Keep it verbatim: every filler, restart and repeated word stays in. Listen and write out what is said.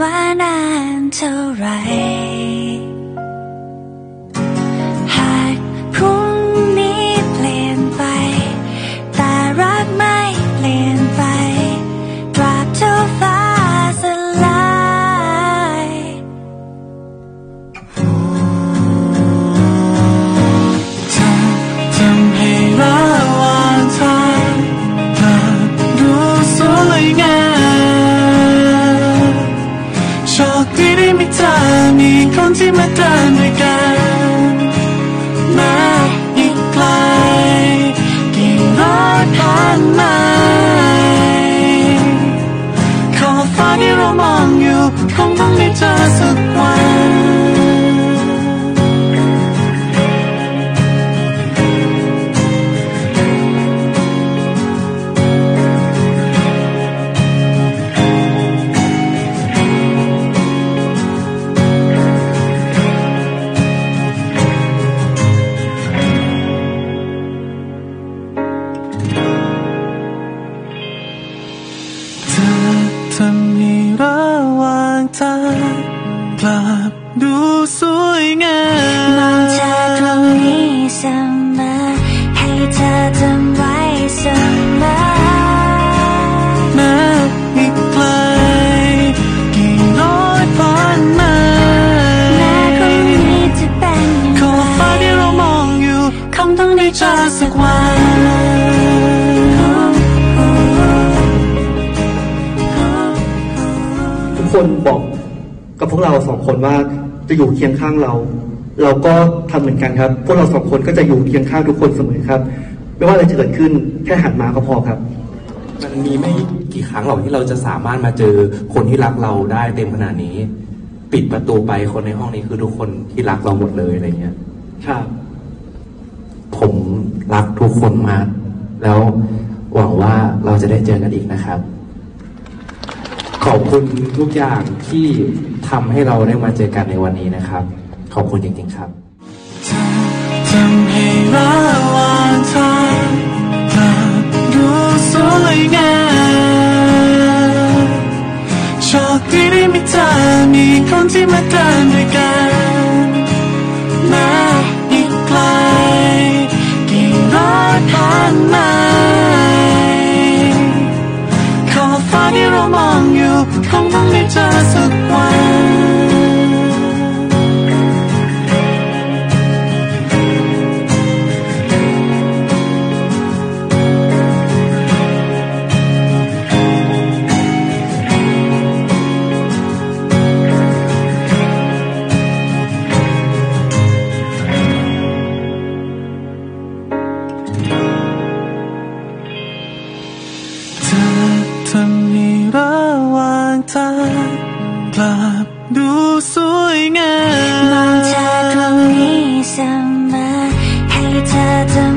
ว่านานเท่าไรหากพรุ่งนี้เปลี่ยนไปแต่รักไม่เปลี่ยนไปตราบเท่าฟ้าสลายเธอทำให้ระหว่างทางเธอดูสวยงามโชคดีได้มีเธอมีคนที่มาเดินด้วยกันแม้อีกไกลกี่ร้อยผ่านมาขอบฟ้าที่เรามองอยู่คงต้องได้เจอสักวันทำให้ระหว่างทางกลับดูสวยงามมองเธอตรงนี้เสมอให้เธอจำไว้เสมอแม้อีกไกลกี่ร้อยผ่านมาแม้พรุ่งนี้จะเป็นขอบฟ้าที่เรามองอยู่คงต้องได้เจอสักวันคนบอกกับพวกเราสองคนว่าจะอยู่เคียงข้างเราเราก็ทำเหมือนกันครับพวกเราสองคนก็จะอยู่เคียงข้างทุกคนเสมอครับไม่ว่าอะไรจะเกิดขึ้นแค่หันมาก็พอครับมันมีไม่กี่ครั้งหรอกที่เราจะสามารถมาเจอคนที่รักเราได้เต็มขนาดนี้ปิดประตูไปคนในห้องนี้คือทุกคนที่รักเราหมดเลยอะไรเงี้ยครับผมรักทุกคนมากแล้วหวังว่าเราจะได้เจอกันอีกนะครับขอบคุณทุกอย่างที่ทำให้เราได้มาเจอกันในวันนี้นะครับขอบคุณจริงๆครับทำให้ระหว่างทางกลับดูสวยงามโชคดีได้มีเธอมีคนที่มาเดินด้วยกันแม้อีกไกลกี่ร้อยผ่านมาขอบฟ้าที่เรามองอยู่คงต้องได้เจอสักวันทำให้ระหว่างทางกลับดูสวยงามมองเธอตรงนี้เสมอให้เธอจำ